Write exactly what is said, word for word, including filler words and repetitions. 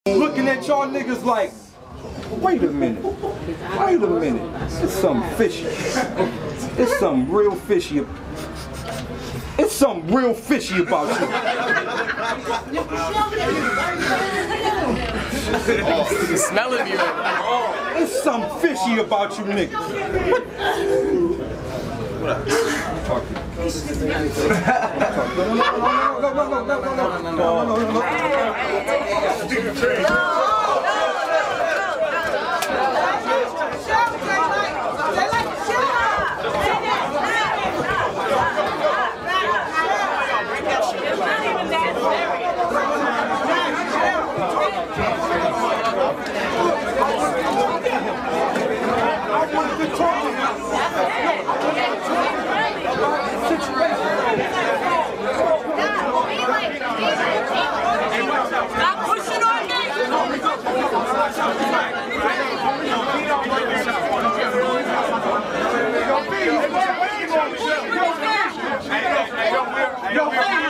Looking at y'all niggas like, wait a minute, wait a minute, it's something fishy. It's something real fishy. It's something real fishy about you. Oh, smelling you. It's something fishy about you niggas. What up? Talk to you. No, no, no, no, no, no, no, no, no, no, no, no. Yo,